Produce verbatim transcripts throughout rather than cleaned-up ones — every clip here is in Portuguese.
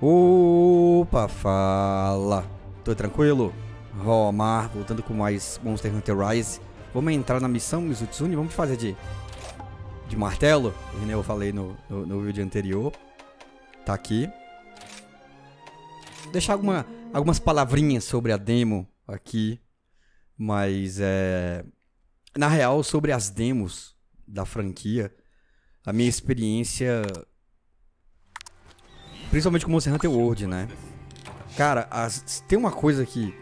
Opa, fala. Tô tranquilo? Romar, voltando com mais Monster Hunter Rise. Vamos entrar na missão Mizutsune, vamos fazer de de martelo, que eu falei no, no, no vídeo anterior. Tá aqui. Vou deixar alguma, algumas palavrinhas sobre a demo aqui. Mas é... na real, sobre as demos da franquia, a minha experiência... principalmente com Monster Hunter World, né? Cara, as, tem uma coisa que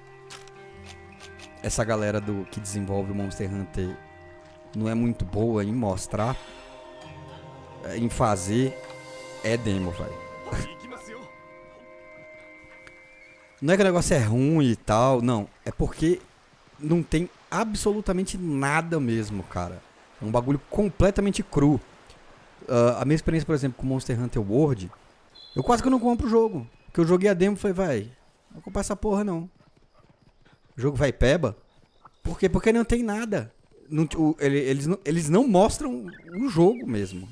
essa galera do, que desenvolve o Monster Hunter não é muito boa em mostrar, em fazer, é demo, velho. Não é que o negócio é ruim e tal, não. É porque não tem absolutamente nada mesmo, cara. É um bagulho completamente cru. Uh, a minha experiência, por exemplo, com Monster Hunter World... eu quase que não compro o jogo. Porque eu joguei a demo e falei, vai, não vou comprar essa porra não. O jogo vai peba. Por quê? Porque não tem nada. Não, o, ele, eles, não, eles não mostram o jogo mesmo.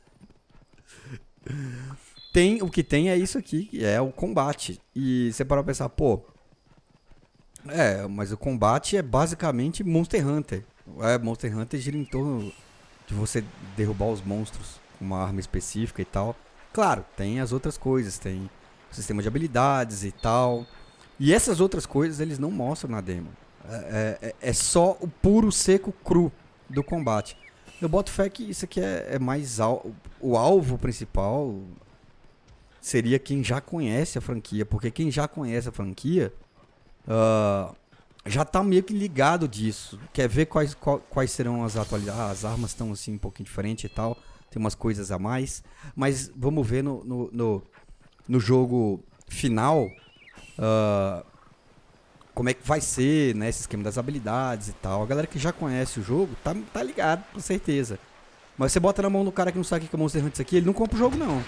Tem, o que tem é isso aqui, que é o combate. E você parou pra pensar, pô... é, mas o combate é basicamente Monster Hunter. É, Monster Hunter gira em torno de você derrubar os monstros com uma arma específica e tal. Claro, tem as outras coisas, tem o sistema de habilidades e tal. E essas outras coisas eles não mostram na demo. É, é, é só o puro, seco, cru do combate. Eu boto fé que isso aqui é, é mais... Al o alvo principal seria quem já conhece a franquia. Porque quem já conhece a franquia uh, já tá meio que ligado disso. Quer ver quais, qual, quais serão as atualidades. Ah, as armas estão assim um pouquinho diferente e tal. Tem umas coisas a mais. Mas vamos ver no, no, no, no jogo final uh, como é que vai ser, né, esse esquema das habilidades e tal. A galera que já conhece o jogo tá, tá ligado, com certeza. Mas você bota na mão do cara que não sabe o que é Monster Hunter isso aqui, ele não compra o jogo não.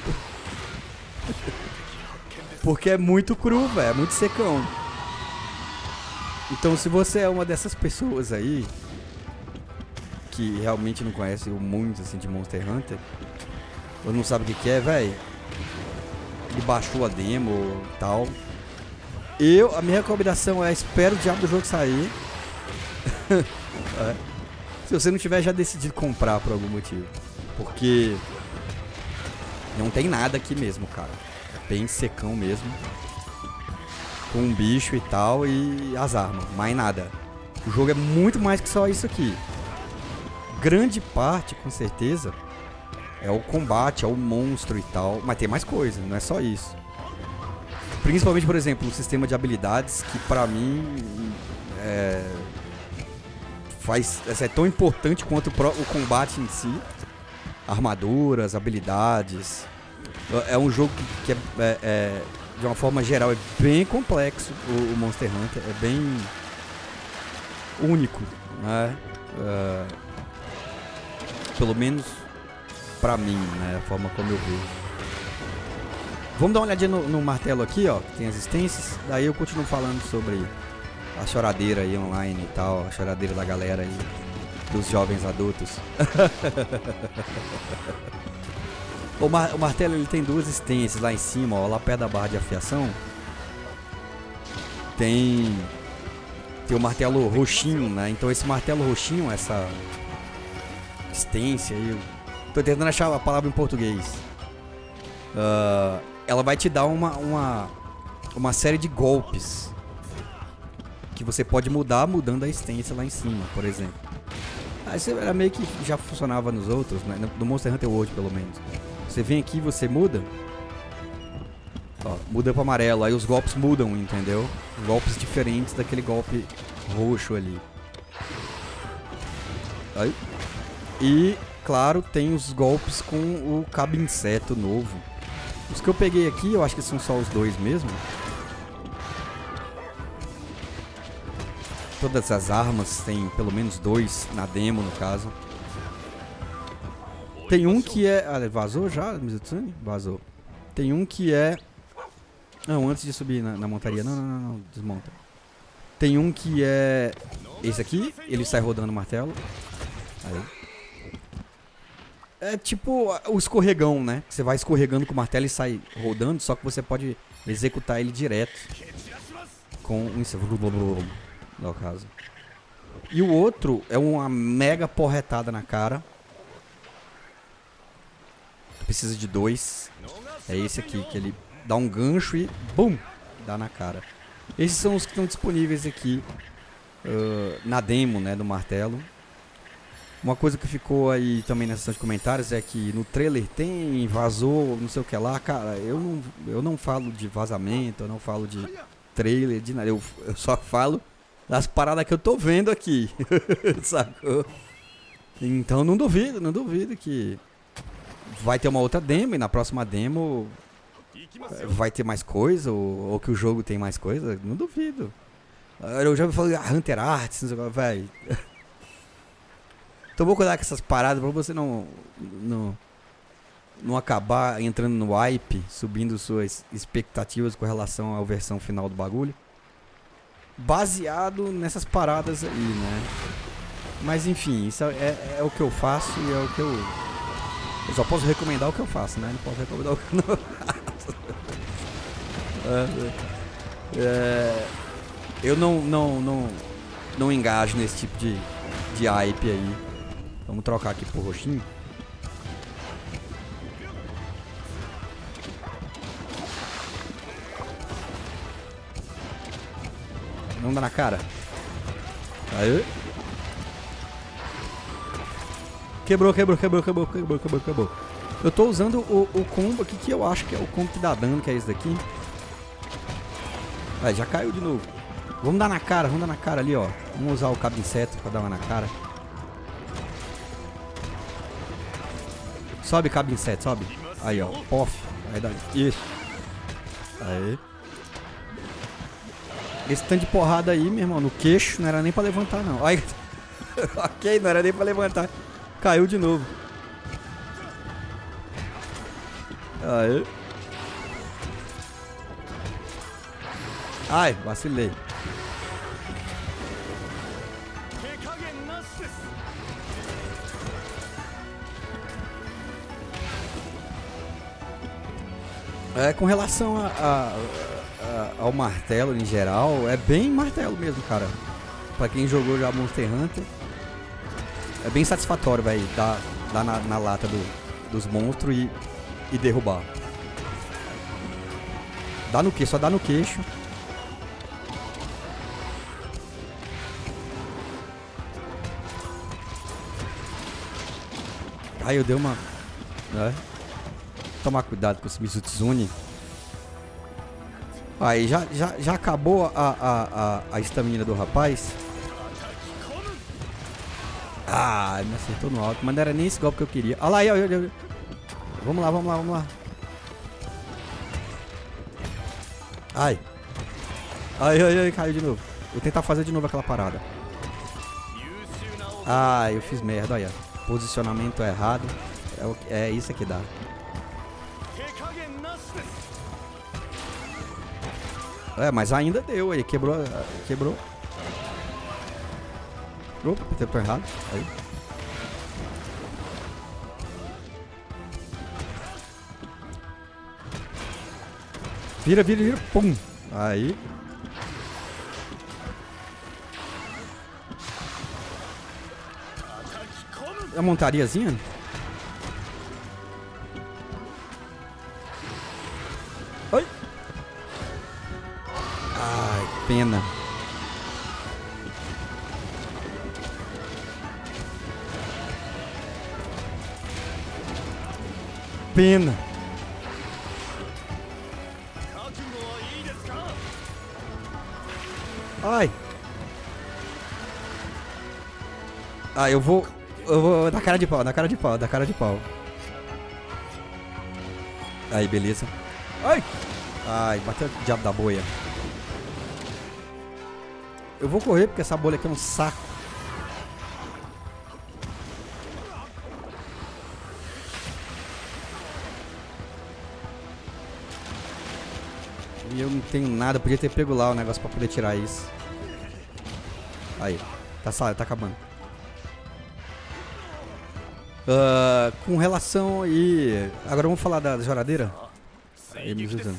Porque é muito cru, velho. É muito secão. Então se você é uma dessas pessoas aí que realmente não conhece o mundo assim de Monster Hunter, ou não sabe o que, que é, velho, ele baixou a demo e tal. Eu, a minha recomendação é: espera o diabo do jogo sair. É. Se você não tiver já decidido comprar por algum motivo, porque não tem nada aqui mesmo, cara. É bem secão mesmo, com um bicho e tal e as armas, mais nada. O jogo é muito mais que só isso aqui. Grande parte, com certeza, é o combate, é o monstro e tal. Mas tem mais coisa, não é só isso. Principalmente, por exemplo, o sistema de habilidades, que pra mim é, faz, é tão importante quanto o, pro, o combate em si. Armaduras, habilidades. É um jogo que, que é, é, é, de uma forma geral, é bem complexo. O, o Monster Hunter é bem único, né? É, pelo menos pra mim, né? A forma como eu vejo. Vamos dar uma olhadinha no, no martelo aqui, ó. Que tem as existências. Daí eu continuo falando sobre a choradeira aí online e tal. A choradeira da galera aí. Dos jovens adultos. o, mar, o martelo ele tem duas existências lá em cima, ó. Lá perto da barra de afiação. Tem... Tem o martelo roxinho, né? Então esse martelo roxinho, essa... existência aí... Tô tentando achar a palavra em português. Uh, ela vai te dar uma, uma, uma série de golpes que você pode mudar mudando a existência lá em cima, por exemplo. Ah, isso era meio que já funcionava nos outros, né? No Monster Hunter World, pelo menos. Você vem aqui e você muda. Ó, muda para amarelo, aí os golpes mudam, entendeu? Golpes diferentes daquele golpe roxo ali. Aí. E... claro, tem os golpes com o cabo-inseto novo. Os que eu peguei aqui, eu acho que são só os dois mesmo. Todas as armas tem pelo menos dois na demo, no caso. Tem um que é... ah, vazou já, Mizutsune? Vazou. Tem um que é... não, antes de subir na, na montaria. Não, não, não, não, desmonta. Tem um que é... esse aqui, ele sai rodando o martelo. Aí. É tipo o escorregão, né? Você vai escorregando com o martelo e sai rodando, só que você pode executar ele direto. Com um... no caso. E o outro é uma mega porretada na cara. Precisa de dois. É esse aqui, que ele dá um gancho e bum! Dá na cara. Esses são os que estão disponíveis aqui uh, na demo, né, do martelo. Uma coisa que ficou aí também na seção de comentários é que no trailer tem, vazou, não sei o que lá. Cara, eu não, eu não falo de vazamento, eu não falo de trailer, de nada. Eu, eu só falo das paradas que eu tô vendo aqui. Sacou? Então não duvido, não duvido que vai ter uma outra demo e na próxima demo vai ter mais coisa ou, ou que o jogo tem mais coisa. Não duvido. Eu já falei ah, Hunter Arts, não sei o que, velho. Então vou cuidar com essas paradas pra você não, não, não acabar entrando no hype, subindo suas expectativas com relação à versão final do bagulho. Baseado nessas paradas aí, né? Mas enfim, isso é, é, é o que eu faço e é o que eu... Eu só posso recomendar o que eu faço, né? Não posso recomendar o que eu não faço. é, é, eu não, não, não, não engajo nesse tipo de, de hype aí. Vamos trocar aqui pro roxinho. Não dá na cara. Aí. Quebrou, quebrou, quebrou, quebrou, quebrou, quebrou, quebrou. Eu tô usando o, o combo aqui que eu acho que é o combo que dá dano, que é esse daqui. Aí, já caiu de novo. Vamos dar na cara, vamos dar na cara ali, ó. Vamos usar o cabo de inseto pra dar uma na cara. Sobe, cabo de inseto, sobe. Aí, ó, pof. Aí dá. Isso. Aí. Esse tanto de porrada aí, meu irmão, no queixo, não era nem pra levantar, não. Aí. Ok, não era nem pra levantar. Caiu de novo. Aí. Ai, vacilei. É, com relação a, a, a, ao martelo em geral, é bem martelo mesmo, cara. Pra quem jogou já Monster Hunter, é bem satisfatório, velho, dar, dar na, na lata do, dos monstros e, e derrubar. Dá no queixo, só dá no queixo. Aí eu dei uma... Né? Tomar cuidado com esse Mizutsune. Aí, já, já, já acabou a, a, a, a estamina do rapaz. Ah, me acertou no alto. Mas não era nem esse golpe que eu queria. Olha lá, aí, olha, olha. Vamos lá, vamos lá, vamos lá. Ai. Ai, ai, ai, caiu de novo. Vou tentar fazer de novo aquela parada. Ah, eu fiz merda, olha. Posicionamento errado. É, o, é isso que dá. É, mas ainda deu aí, quebrou, quebrou. Opa, tempo errado. Aí. Vira, vira, vira, pum. Aí. A montariazinha? Oi. Ai, pena. Pena. Ai. Ah, eu vou... Eu vou dar cara de pau, dar cara de pau, dar cara de pau. Aí, beleza. Ai. Ai, bateu o diabo da boia. Eu vou correr porque essa bolha aqui é um saco. E eu não tenho nada, eu podia ter pego lá o negócio pra poder tirar isso. Aí, tá, tá acabando. Uh, com relação aí... Agora vamos falar da choradeira. Aí, me ajudando.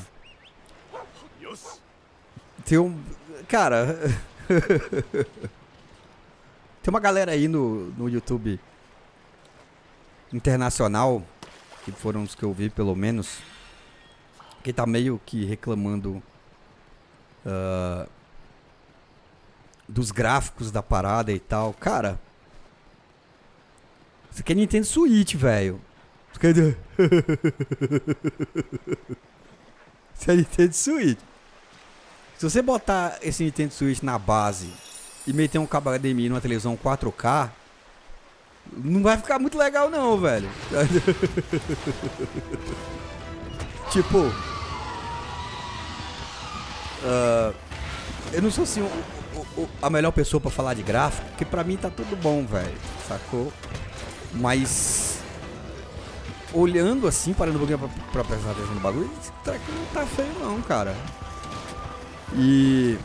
Tem um... Cara... Tem uma galera aí no, no YouTube internacional, que foram os que eu vi pelo menos, que tá meio que reclamando uh, dos gráficos da parada e tal. Cara, isso aqui é Nintendo Switch, velho. Isso é Nintendo Switch. Se você botar esse Nintendo Switch na base e meter um cabo H D M I numa televisão quatro K, não vai ficar muito legal não, velho. Tipo, uh, eu não sou assim o, o, a melhor pessoa pra falar de gráfico, porque pra mim tá tudo bom, velho, sacou? Mas olhando assim, parando um pouquinho pra, pra prestar atenção no bagulho, esse treco não tá feio não, cara. E...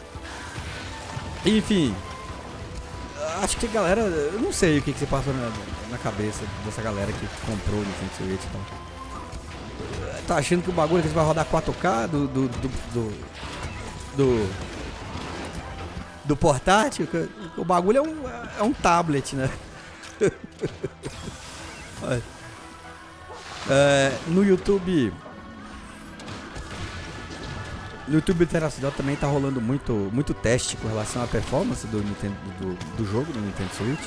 Enfim, acho que a galera, eu não sei o que, que se passou na, na cabeça dessa galera que comprou o Nintendo Switch e tal. Tá achando que o bagulho que vai rodar quatro K do do, do, do, do, do portátil? O bagulho é um, é um tablet, né? É, no YouTube... No YouTube Internacional também tá rolando muito, muito teste com relação à performance do, Nintendo, do, do jogo do Nintendo Switch.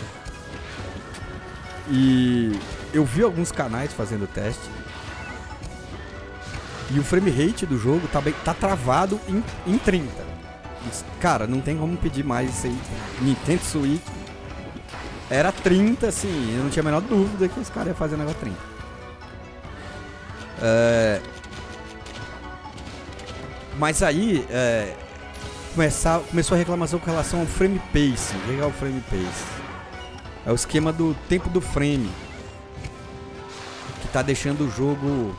E eu vi alguns canais fazendo teste. E o frame rate do jogo tá, bem, tá travado em, em trinta. Cara, não tem como pedir mais isso aí. Nintendo Switch era trinta, assim. Eu não tinha a menor dúvida que os caras iam fazer um negócio trinta. É... Mas aí, é, começar, começou a reclamação com relação ao frame pace. O que é o frame pace? É o esquema do tempo do frame, que tá deixando o jogo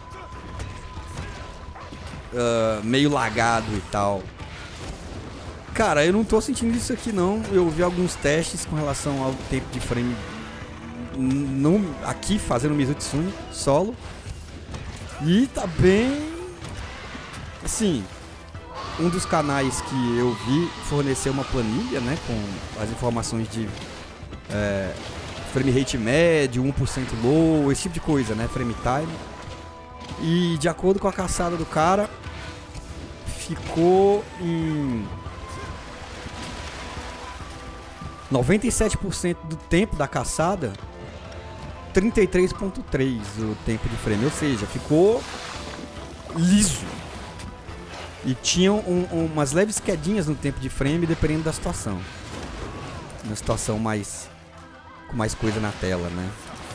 uh, meio lagado e tal. Cara, eu não tô sentindo isso aqui não. Eu vi alguns testes com relação ao tempo de frame no, aqui, fazendo Mizutsu solo. E tá bem... Assim... Um dos canais que eu vi forneceu uma planilha, né, com as informações de é, frame rate médio, um por cento low, esse tipo de coisa, né, frame time. E de acordo com a caçada do cara, ficou em noventa e sete por cento do tempo da caçada, trinta e três ponto três o tempo de frame, ou seja, ficou liso. E tinham um, um, umas leves quedinhas no tempo de frame, dependendo da situação. Uma situação mais... com mais coisa na tela, né?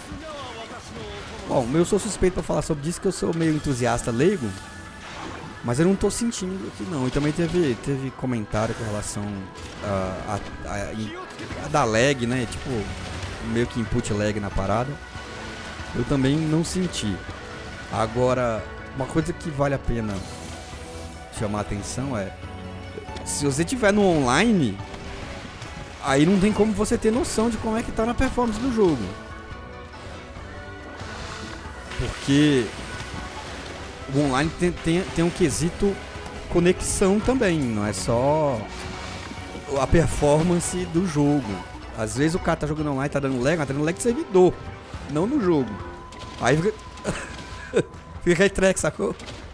Bom, eu sou suspeito pra falar sobre isso, que eu sou meio entusiasta leigo. Mas eu não tô sentindo aqui não. E também teve, teve comentário com relação a, a, a, a da lag, né? Tipo, meio que input lag na parada. Eu também não senti. Agora, uma coisa que vale a pena chamar a atenção é, se você tiver no online, aí não tem como você ter noção de como é que tá na performance do jogo, porque o online tem, tem, tem um quesito conexão também, não é só a performance do jogo. Às vezes o cara tá jogando online, tá dando lag, mas tá dando lag de servidor, não no jogo. Aí fica fica aí track, sacou?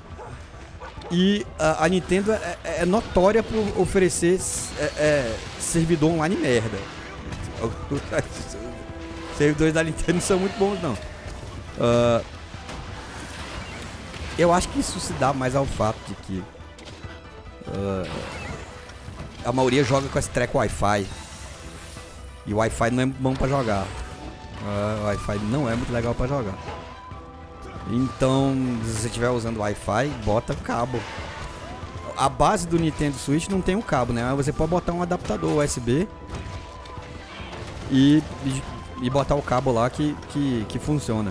E a, a Nintendo é, é notória por oferecer é, é, servidor online merda. Os servidores da Nintendo não são muito bons, não. Uh, eu acho que isso se dá mais ao fato de que uh, a maioria joga com esse treco Wi-Fi. E o Wi-Fi não é bom pra jogar. Uh, o Wi-Fi não é muito legal pra jogar. Então, se você estiver usando Wi-Fi, bota cabo. A base do Nintendo Switch não tem um cabo, né? Você pode botar um adaptador U S B e, e, e botar o cabo lá que, que, que funciona.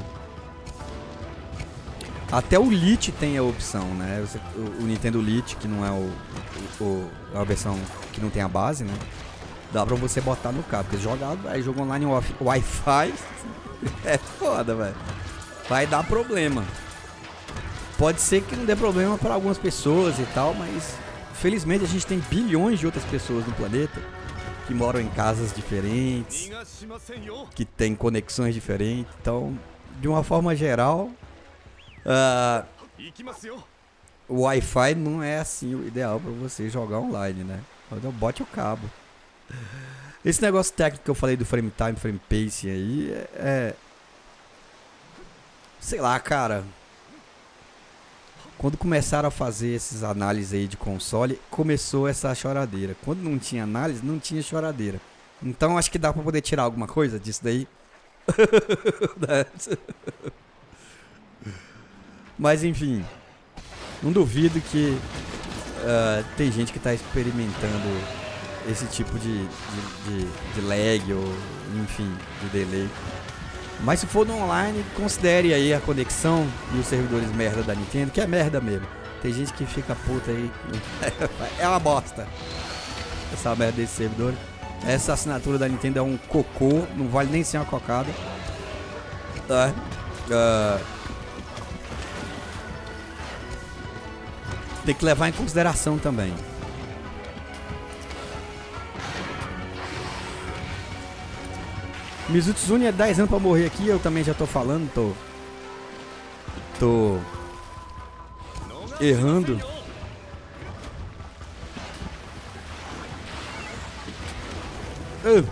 Até o Lite tem a opção, né? Você, o, o Nintendo Lite, que não é o, o, a versão que não tem a base, né? Dá pra você botar no cabo, porque jogar aí, jogo online Wi-Fi é foda, velho. Vai dar problema. Pode ser que não dê problema para algumas pessoas e tal, mas felizmente a gente tem bilhões de outras pessoas no planeta que moram em casas diferentes, que tem conexões diferentes. Então, de uma forma geral, uh, o Wi-Fi não é assim o ideal para você jogar online, né? Então bote o cabo. Esse negócio técnico que eu falei do frame time, frame pacing aí, é, é... sei lá, cara. Quando começaram a fazer esses análises aí de console, começou essa choradeira. Quando não tinha análise, não tinha choradeira. Então acho que dá pra poder tirar alguma coisa disso daí. Mas enfim, não duvido que uh, tem gente que tá experimentando esse tipo de, de, de, de lag ou enfim, de delay. Mas se for no online, considere aí a conexão e os servidores merda da Nintendo, que é merda mesmo. Tem gente que fica puta aí. É uma bosta essa merda desse servidor. Essa assinatura da Nintendo é um cocô, não vale nem ser uma cocada. Tá? Uh, tem que levar em consideração também. Mizutsune é dez anos pra morrer aqui, eu também já tô falando, tô... Tô... errando. Uh.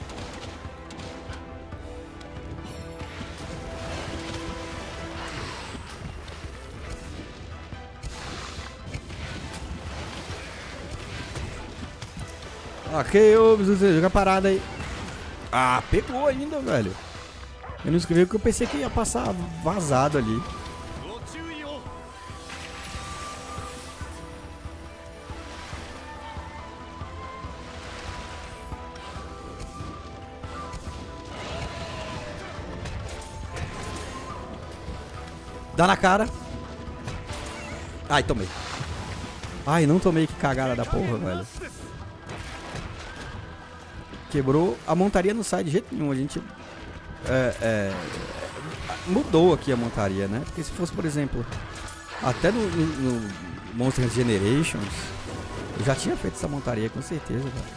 Ok, ô Mizutsune, joga parada aí. Ah, pegou ainda, velho. Eu não escrevi porque eu pensei que ia passar vazado ali. Dá na cara. Ai, tomei. Ai, não tomei, que cagada da porra, velho. Quebrou. A montaria não sai de jeito nenhum. A gente é, é, mudou aqui a montaria, né? Porque se fosse, por exemplo, até no, no, no Monster Hunter Generations, eu já tinha feito essa montaria, com certeza, velho.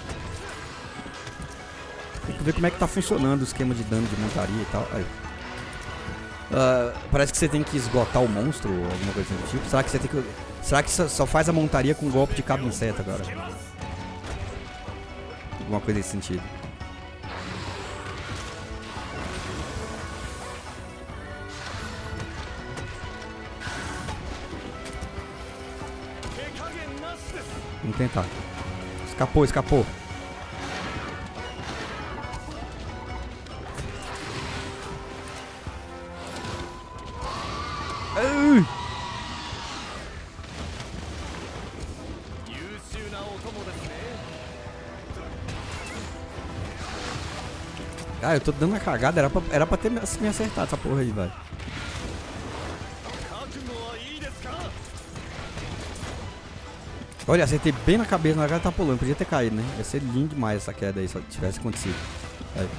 Tem que ver como é que tá funcionando o esquema de dano de montaria e tal. Aí. Uh, parece que você tem que esgotar o monstro ou alguma coisa do tipo. Será que você tem que. Será que só faz a montaria com golpe de cabo inseto agora? Alguma coisa nesse sentido. Vamos tentar. Escapou, escapou. Uh! Ah, eu tô dando uma cagada, era pra, era pra ter me acertado essa porra aí, velho. Olha, acertei bem na cabeça, na hora que ela tá pulando, podia ter caído, né? Ia ser lindo demais essa queda aí, se tivesse acontecido. Aí.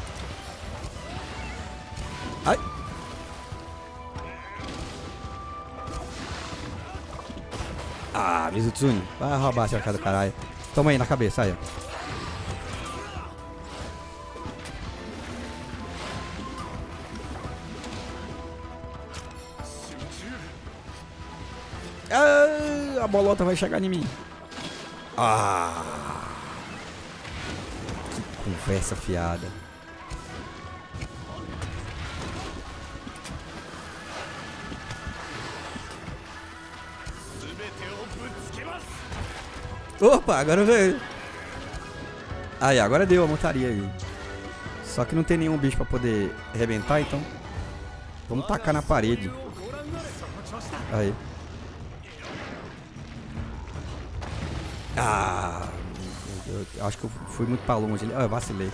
Ai! Ah, Mizutsune, vai roubar essa cara do caralho. Toma aí na cabeça, aí, ó. Ah, a bolota vai chegar em mim. Ah, que conversa fiada. Opa, agora veio. Aí, agora deu a montaria aí. Só que não tem nenhum bicho pra poder arrebentar, então vamos tacar na parede. Aí. Ah, eu, eu acho que eu fui muito pra longe ali. Ah, eu vacilei.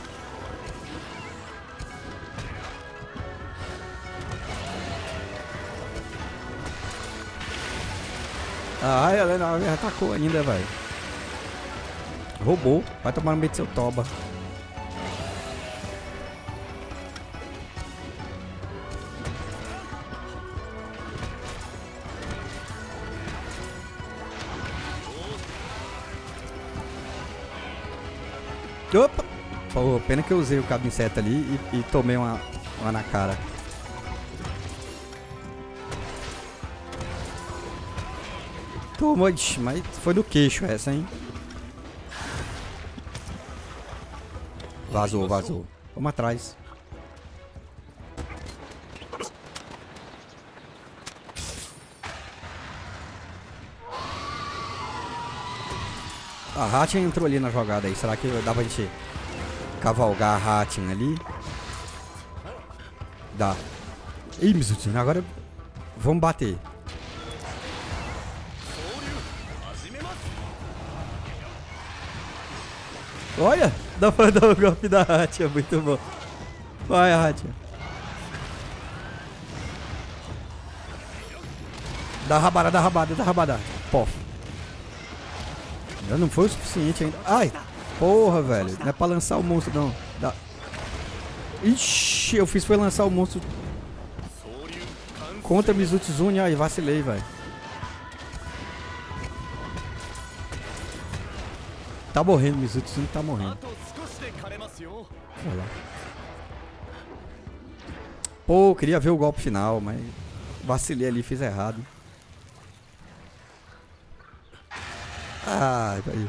Ah, ela me atacou ainda, velho. Roubou. Vai tomar no meio do seu toba. Opa! Pô, pena que eu usei o cabo inseto ali e, e tomei uma, uma na cara. Tomou, mas foi no queixo essa, hein? Vazou, vazou. Vamos atrás. A Hatching entrou ali na jogada aí. Será que dá pra gente cavalgar a Hatching ali? Dá. Ih, Mizutsune, agora vamos bater. Olha, dá pra dar o golpe da Hatching, é muito bom. Vai, Hatching. Dá rabada, dá rabada, dá rabada. Pof. Já não foi o suficiente ainda. Ai, porra, velho. Não é pra lançar o monstro, não. Dá. Ixi, eu fiz foi lançar o monstro contra Mizutsune. Ai, vacilei, velho. Tá morrendo, Mizutsune tá morrendo. Olha lá. Pô, queria ver o golpe final, mas vacilei ali, fiz errado. Ai, velho.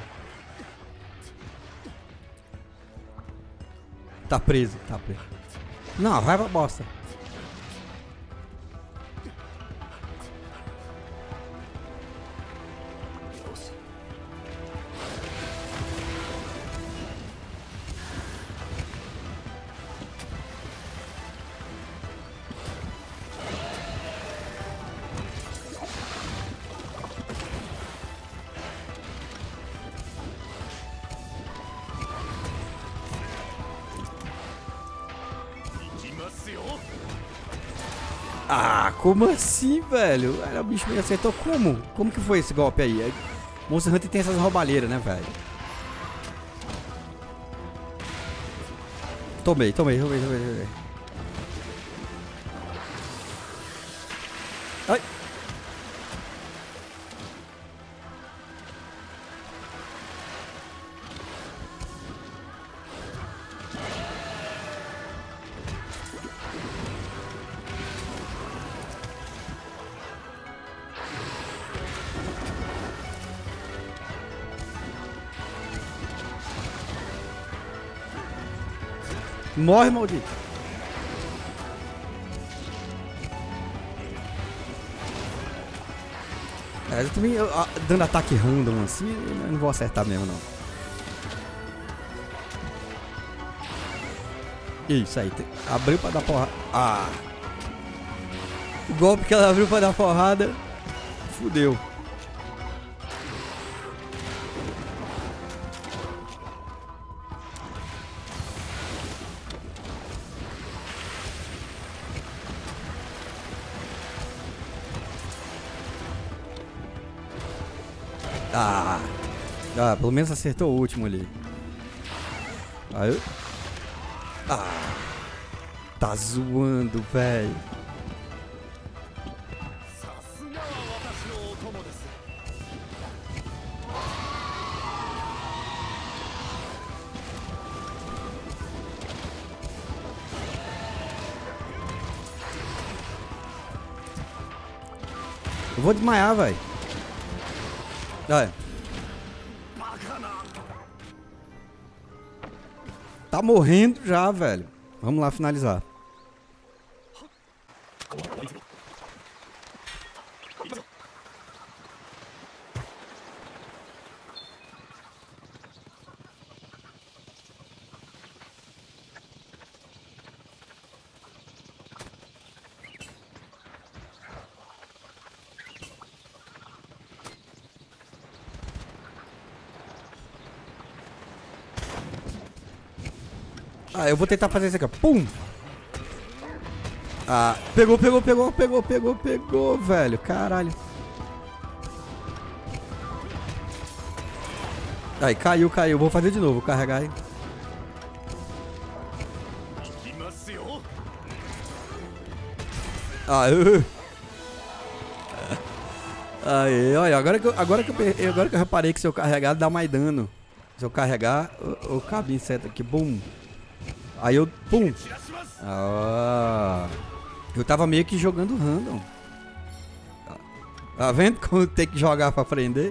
Tá preso, tá preso. Não, vai pra bosta. Ah, como assim, velho? Era, o bicho me acertou como? Como que foi esse golpe aí? Monster Hunter tem essas roubalheiras, né, velho? Tomei, tomei, tomei, tomei, tomei. Ai. Morre, maldito. É, eu também eu, a, dando ataque random assim, eu não vou acertar mesmo, não. Isso aí, tem, abriu pra dar porrada. Ah! O golpe que ela abriu pra dar porrada, fudeu. Ah, ah, pelo menos acertou o último ali. Aí. Ah, tá zoando, velho. Eu vou desmaiar, velho. Olha. Tá morrendo já, velho. Vamos lá finalizar. Ah, eu vou tentar fazer isso aqui, ó. Pum! Ah, pegou, pegou, pegou, pegou, pegou, pegou, velho. Caralho. Aí, caiu, caiu. Vou fazer de novo, vou carregar aí. Ah, uh. Aí, olha, agora que, eu, agora, que eu, agora que eu reparei que se eu carregar dá mais dano. Se eu carregar, o, o cabo inseta aqui, bum. Aí eu, pum. Ah, eu tava meio que jogando random. Tá vendo como tem que jogar pra aprender?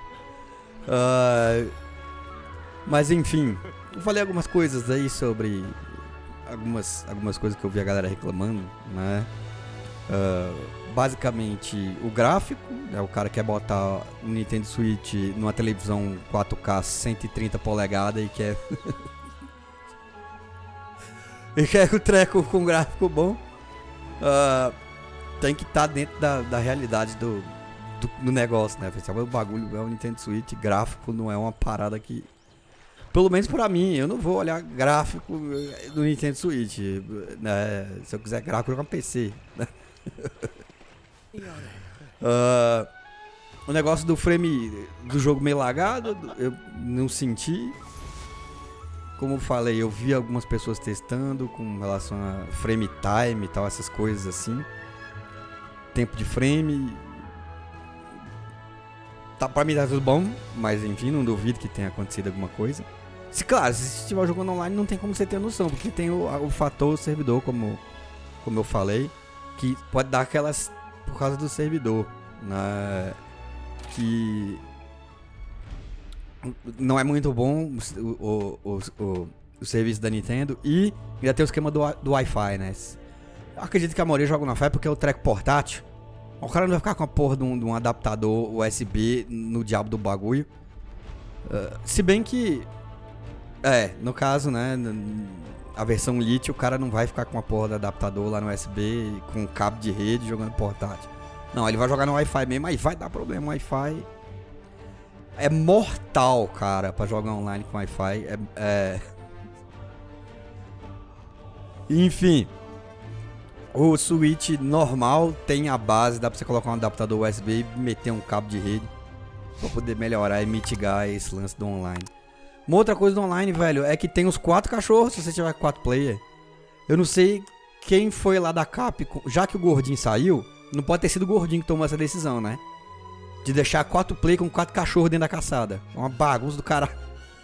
Uh, mas enfim, eu falei algumas coisas aí sobre algumas, algumas coisas que eu vi a galera reclamando, né? Uh, basicamente, o gráfico, é o cara quer botar o Nintendo Switch numa televisão quatro K cento e trinta polegadas e quer e quer o treco com gráfico bom. Uh, tem que estar tá dentro da, da realidade do, do, do negócio, né? O bagulho é o Nintendo Switch, gráfico não é uma parada que... Pelo menos pra mim, eu não vou olhar gráfico do Nintendo Switch, né? Se eu quiser gráfico, eu jogo no P C, né? uh, o negócio do frame do jogo meio lagado, eu não senti. Como eu falei, eu vi algumas pessoas testando com relação a frame time e tal, essas coisas assim. Tempo de frame. Tá, pra mim tá tudo bom, mas enfim, não duvido que tenha acontecido alguma coisa. Se, claro, se você estiver jogando online, não tem como você ter noção, porque tem o, o fator servidor, como, como eu falei, que pode dar aquelas por causa do servidor, né? Que não é muito bom o, o, o, o serviço da Nintendo. E ainda tem o esquema do, do Wi-Fi, né? Eu acredito que a maioria joga no Wi-Fi porque é o treco portátil. O cara não vai ficar com a porra de um, de um adaptador U S B no diabo do bagulho. Uh, se bem que... É, no caso, né? A versão Lite, o cara não vai ficar com a porra do adaptador lá no U S B com cabo de rede jogando portátil. Não, ele vai jogar no Wi-Fi mesmo, mas vai dar problema. O Wi-Fi é mortal, cara, pra jogar online com Wi-Fi. É, é... Enfim, o Switch normal tem a base, dá pra você colocar um adaptador U S B e meter um cabo de rede pra poder melhorar e mitigar esse lance do online. Uma outra coisa do online, velho, é que tem os quatro cachorros se você tiver quatro player. Eu não sei quem foi lá da Capcom, já que o gordinho saiu, não pode ter sido o gordinho que tomou essa decisão, né? De deixar quatro play com quatro cachorros dentro da caçada. É uma bagunça do caralho.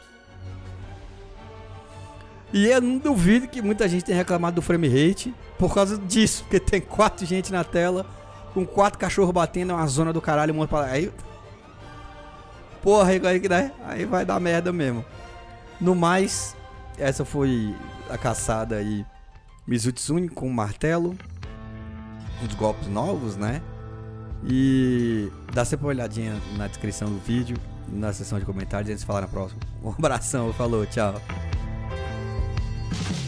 E eu não duvido que muita gente tenha reclamado do frame rate por causa disso. Porque tem quatro gente na tela, com quatro cachorros batendo, é uma zona do caralho, um monte pra lá. Aí... Porra, aí, né? Aí vai dar merda mesmo. No mais, essa foi a caçada aí. Mizutsune com o martelo. Uns golpes novos, né? E dá sempre uma olhadinha na descrição do vídeo, na seção de comentários, e a gente se fala na próxima. Um abração, falou, tchau.